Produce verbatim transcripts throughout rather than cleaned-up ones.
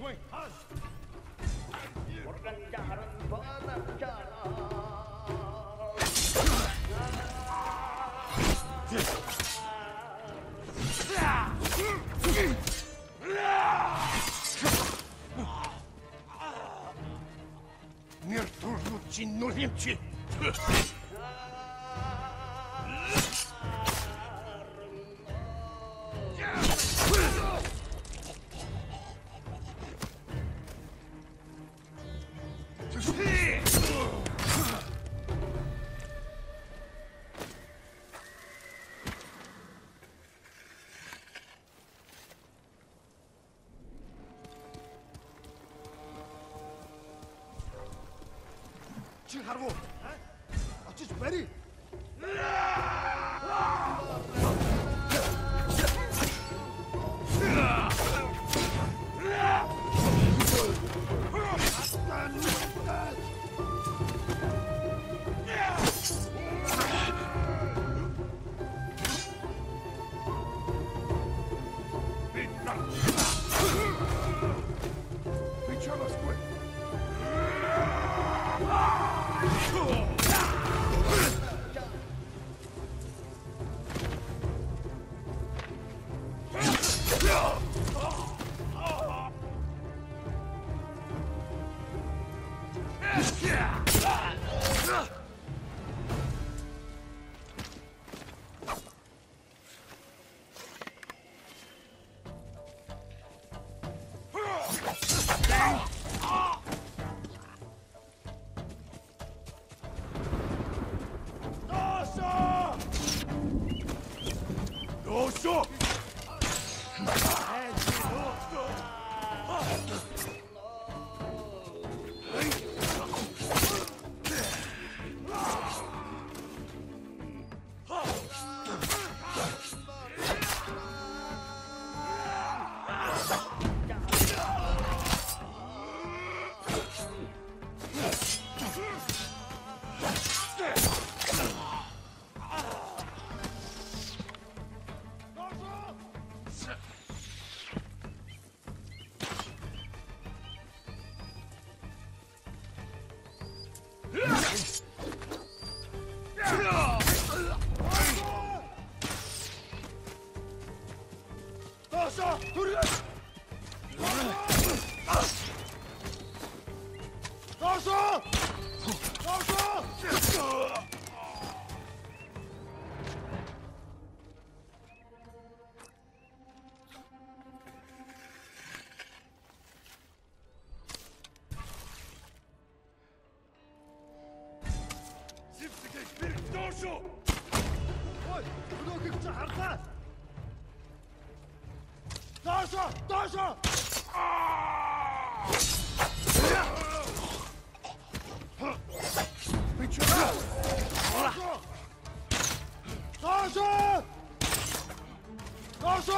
Pergantian penanjara. Мир должен чинно лемчи. Чи харвуу. Очиж барь. Ой, өнөөхийг чи харлаа. Доошо, доошо. Бичээ. Доошо. Доошо.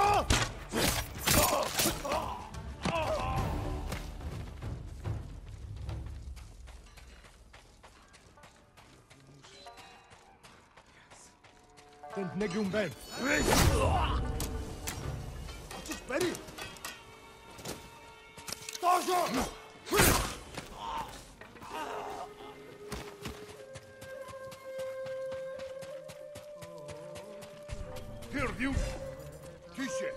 Тэнд нэг юм байна. Очиж барь. Доошо. Пердю. Тише.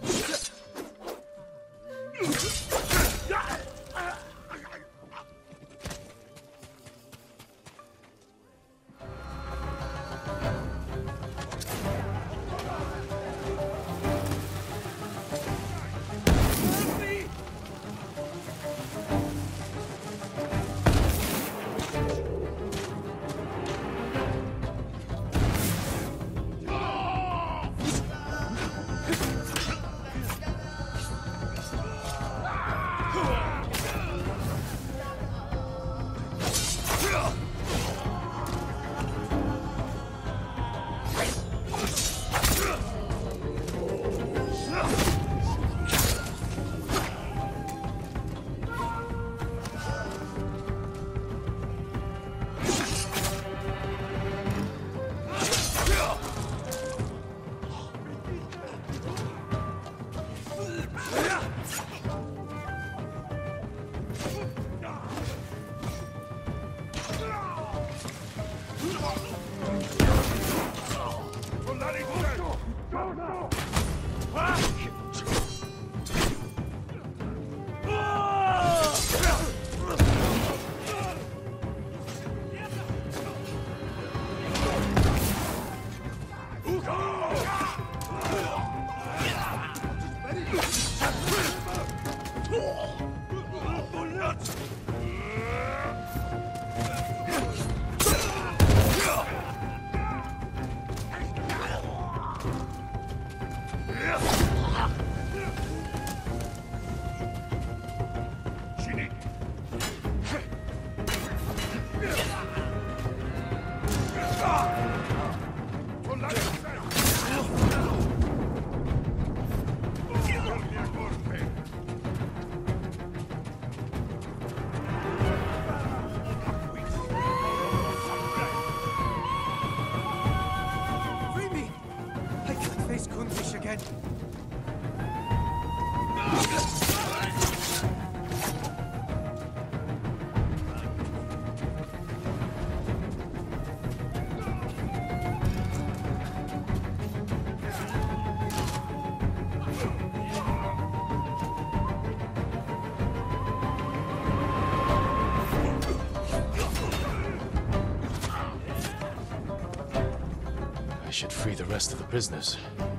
I should free the rest of the prisoners.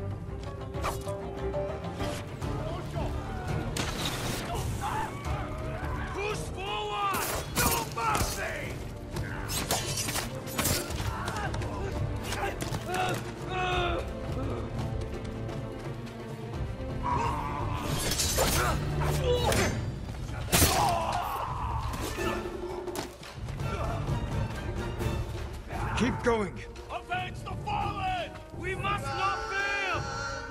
Push forward! No mercy! Keep going. Avenge the fallen! We must not fail!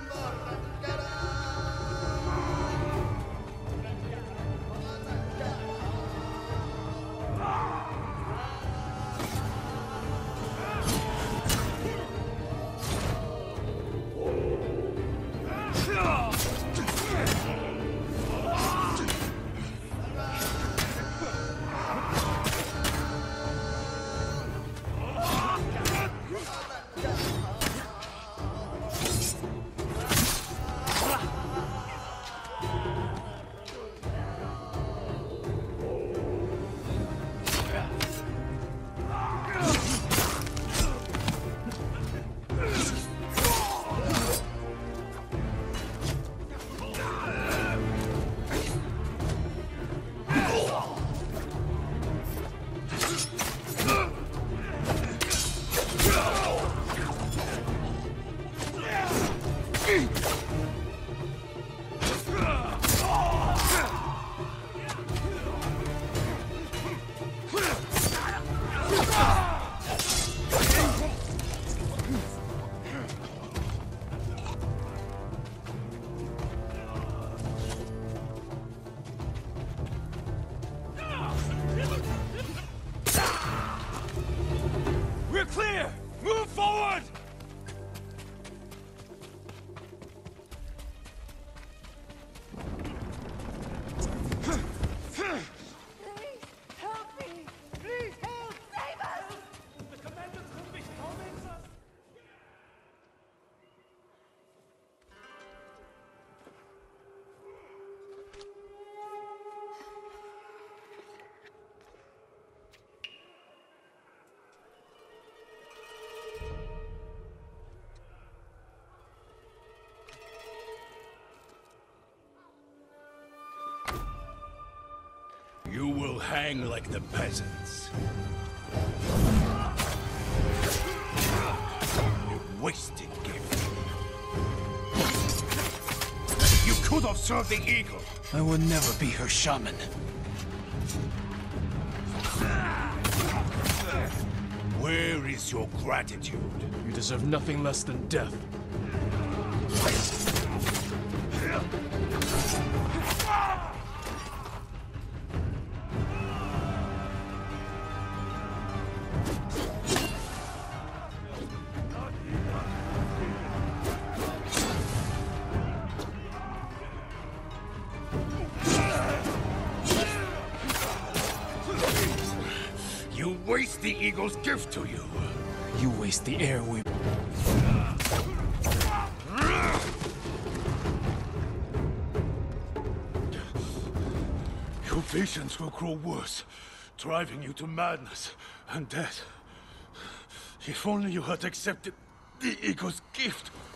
We're clear! Move forward! You will hang like the peasants. A wasted gift. You could have served the eagle. I will never be her shaman. Where is your gratitude? You deserve nothing less than death. waste the Eagle's gift to you. You waste the air we... Your visions will grow worse, driving you to madness and death. If only you had accepted the Eagle's gift.